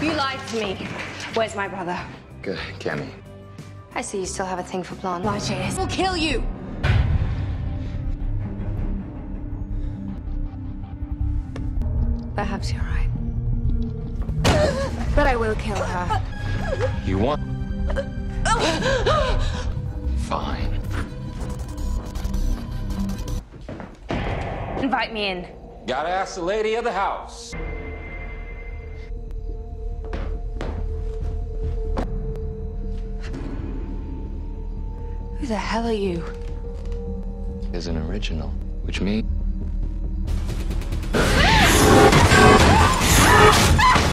You lied to me. Where's my brother? Good, Cammy. I see you still have a thing for blonde. My chase will kill you! Perhaps you're right. But I will kill her. You want? Fine. Invite me in. Gotta ask the lady of the house. Who the hell are you? Is an original, which means